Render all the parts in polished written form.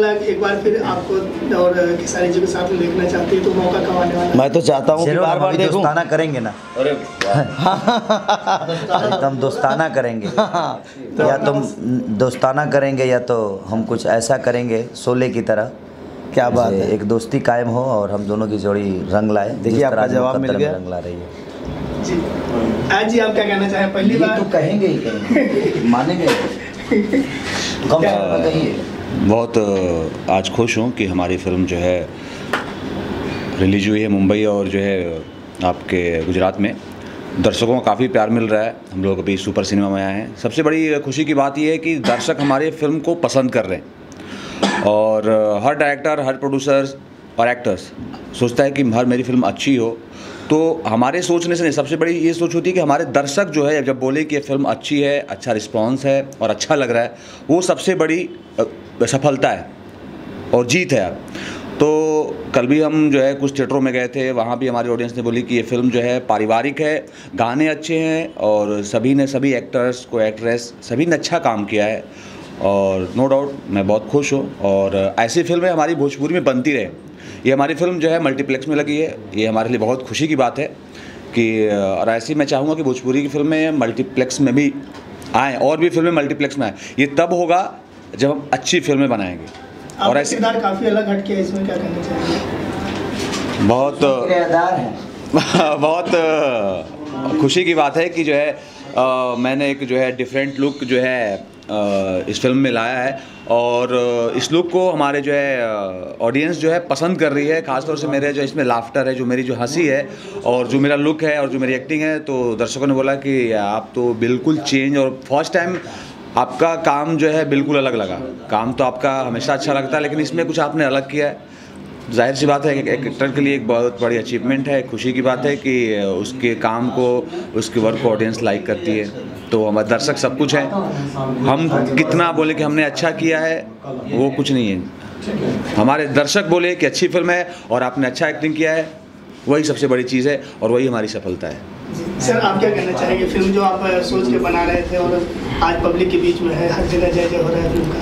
बोला एक बार फिर आपको और खेसारी जी के साथ में देखना चाहती है, तो मौका कब आने वाला है? मैं तो चाहता हूँ कि बार बार देखूं। दोस्ताना करेंगे ना, अरे हम दोस्ताना करेंगे या तुम दोस्ताना करेंगे या तो हम कुछ ऐसा करेंगे शोले की तरह। क्या बात है, एक दोस्ती कायम हो और हम दोनों की जोड़ी रंग लाए। देखिए आपका जवाब मिल गया, रंग ला रही है जी। आज जी आप क्या कहना चाहें? पहली बार तो कहेंगे ही कहेंगे, मानेंगे कम कहिए। बहुत आज खुश हूँ कि हमारी फिल्म जो है रिलीज हुई है मुंबई और जो है आपके गुजरात में। दर्शकों को काफ़ी प्यार मिल रहा है। हम लोग अभी सुपर सिनेमा में आए हैं। सबसे बड़ी खुशी की बात यह है कि दर्शक हमारे फिल्म को पसंद कर रहे हैं और हर डायरेक्टर, हर प्रोड्यूसर्स और एक्टर्स सोचता है कि हर मेरी फिल्म अच्छी हो। तो हमारे सोचने से नहीं, सबसे बड़ी ये सोच होती है कि हमारे दर्शक जो है जब बोले कि ये फिल्म अच्छी है, अच्छा रिस्पांस है और अच्छा लग रहा है, वो सबसे बड़ी सफलता है और जीत है। तो कल भी हम जो है कुछ थिएटरों में गए थे, वहाँ भी हमारी ऑडियंस ने बोली कि ये फिल्म जो है पारिवारिक है, गाने अच्छे हैं और सभी एक्टर्स को एक्ट्रेस सभी ने अच्छा काम किया है और नो डाउट मैं बहुत खुश हूँ। और ऐसी फिल्में हमारी भोजपुरी में बनती रहे। ये हमारी फिल्म जो है मल्टीप्लेक्स में लगी है, ये हमारे लिए बहुत खुशी की बात है कि और ऐसी मैं चाहूँगा कि भोजपुरी की फिल्में मल्टीप्लेक्स में भी आएँ और भी फिल्में मल्टीप्लेक्स में आएँ। ये तब होगा जब हम अच्छी फिल्में बनाएंगे। और ऐसे काफ़ी अलग हटके है, इसमें क्या कहना चाहेंगे? बहुत खुशी की बात है कि जो है मैंने एक जो है डिफरेंट लुक जो है इस फिल्म में लाया है और इस लुक को हमारे जो है ऑडियंस जो है पसंद कर रही है। ख़ासतौर से मेरे जो इसमें लाफ्टर है, जो मेरी जो हंसी है और जो मेरा लुक है और जो मेरी एक्टिंग है, तो दर्शकों ने बोला कि आप तो बिल्कुल चेंज और फर्स्ट टाइम आपका काम जो है बिल्कुल अलग लगा। काम तो आपका हमेशा अच्छा लगता है, लेकिन इसमें कुछ आपने अलग किया है। जाहिर सी बात है कि एक एक्टर के लिए एक बहुत बड़ी अचीवमेंट है, खुशी की बात है कि उसके काम को, उसके वर्क को ऑडियंस लाइक करती है। तो हमारे दर्शक सब कुछ है। हम कितना बोले कि हमने अच्छा किया है वो कुछ नहीं है। हमारे दर्शक बोले कि अच्छी फिल्म है और आपने अच्छा एक्टिंग किया है, वही सबसे बड़ी चीज़ है और वही हमारी सफलता है। सर आप क्या कहना चाहेंगे? फिल्म जो आप सोच के बना रहे थे और आज पब्लिक के बीच में है, हर जगह जय जय हो रहा है फिल्म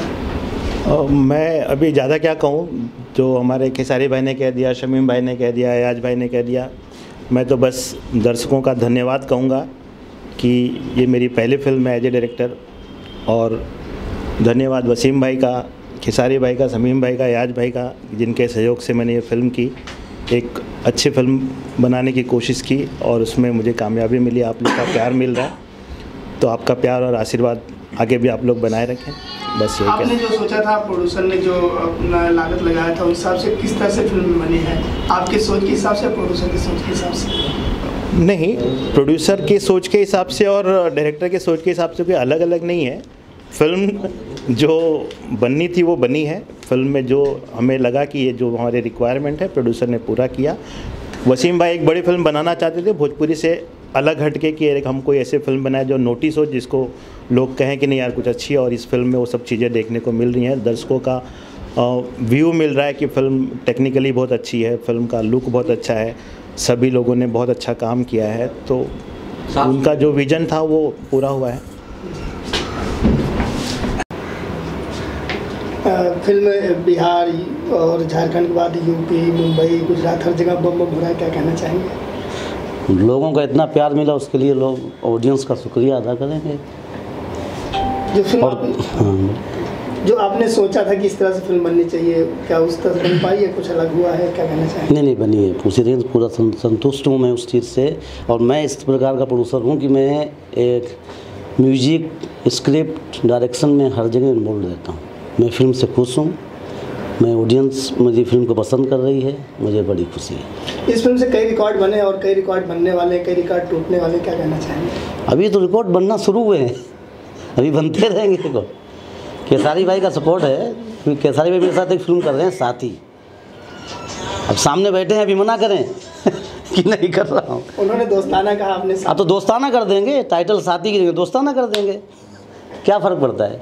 का। मैं अभी ज़्यादा क्या कहूँ, जो हमारे खेसारी भाई ने कह दिया, शमीम भाई ने कह दिया, अयाज भाई ने कह दिया। मैं तो बस दर्शकों का धन्यवाद कहूँगा कि ये मेरी पहली फिल्म है एज ए डायरेक्टर। और धन्यवाद वसीम भाई का, खेसारी भाई का, शमीम भाई का, अयाज भाई का, जिनके सहयोग से मैंने ये फिल्म की, एक अच्छी फिल्म बनाने की कोशिश की और उसमें मुझे कामयाबी मिली। आप लोग का प्यार मिल रहा है, तो आपका प्यार और आशीर्वाद आगे भी आप लोग बनाए रखें। बस यही आपने जो सोचा था, प्रोड्यूसर ने जो अपना लागत लगाया था, उस हिसाब से किस तरह से फिल्म बनी है? आपकी सोच के हिसाब से, प्रोड्यूसर की सोच के हिसाब से? नहीं, प्रोड्यूसर की सोच के हिसाब से और डायरेक्टर के सोच के हिसाब से कोई अलग अलग नहीं है। फिल्म जो बननी थी वो बनी है। फिल्म में जो हमें लगा कि ये जो हमारे रिक्वायरमेंट है, प्रोड्यूसर ने पूरा किया। वसीम भाई एक बड़ी फिल्म बनाना चाहते थे भोजपुरी से अलग हटके कि हम कोई ऐसे फिल्म बनाए जो नोटिस हो, जिसको लोग कहें कि नहीं यार कुछ अच्छी है, और इस फिल्म में वो सब चीज़ें देखने को मिल रही हैं। दर्शकों का व्यू मिल रहा है कि फ़िल्म टेक्निकली बहुत अच्छी है, फिल्म का लुक बहुत अच्छा है, सभी लोगों ने बहुत अच्छा काम किया है। तो उनका जो विज़न था वो पूरा हुआ है। फिल्म बिहार और झारखंड के बाद यूपी, मुंबई, गुजरात, हर जगह बम बम हो रहा है, क्या कहना चाहेंगे? लोगों का इतना प्यार मिला, उसके लिए लोग ऑडियंस का शुक्रिया अदा करेंगे। जो फिल्म जो आपने सोचा था कि इस तरह से फिल्म बननी चाहिए, क्या उस तरह से बन पाई है? कुछ अलग हुआ है, क्या कहना चाहेंगे? नहीं बनी है उसी तरह, पूरा संतुष्ट हूँ मैं उस चीज़ से। और मैं इस प्रकार का प्रोड्यूसर हूँ कि मैं एक म्यूजिक, स्क्रिप्ट, डायरेक्शन में हर जगह इन्वॉल्व रहता हूँ। मैं फिल्म से खुश हूँ, मैं ऑडियंस मेरी फिल्म को पसंद कर रही है, मुझे बड़ी खुशी है। इस फिल्म से कई रिकॉर्ड बने और कई रिकॉर्ड बनने वाले, कई रिकॉर्ड टूटने वाले, क्या कहना चाहेंगे? अभी तो रिकॉर्ड बनना शुरू हुए हैं, अभी बनते रहेंगे रिकॉर्ड। खेसारी भाई का सपोर्ट है, क्योंकि खेसारी भाई मेरे साथ एक फिल्म कर रहे हैं साथी। अब सामने बैठे हैं, अभी मना करें कि नहीं कर रहा हूँ। उन्होंने दोस्ताना कहा, आपने हाँ तो दोस्ताना कर देंगे, टाइटल साथी की दोस्ताना कर देंगे, क्या फ़र्क पड़ता है।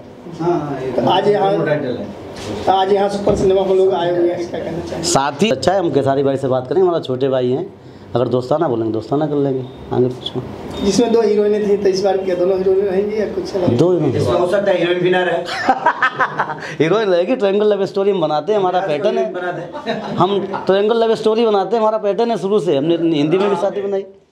आज यहाँ सुपर सिनेमा को लोग आए हुए हैं, क्या कहना चाहिए? साथी अच्छा है, हम खेसारी भाई से बात करें, हमारा छोटे भाई हैं, अगर दोस्ताना बोलेंगे दोस्ताना कर लेंगे, आगे पूछो। जिसमें 2 हीरोइनें थी तो इस बार क्या दोनों हीरोइनें रहेंगी या कुछ अलग? 2 हीरोइन इसमें हो सकता है हीरोइन भी ना रहे। हीरोइन रहेगी। ट्रायंगल लव स्टोरी हम बनाते हैं, हमारा पैटर्न है। बना दे। हम ट्रायंगल लव स्टोरी बनाते हैं, हमारा पैटर्न है शुरू से। हमने हिंदी में भी शादी बनाई।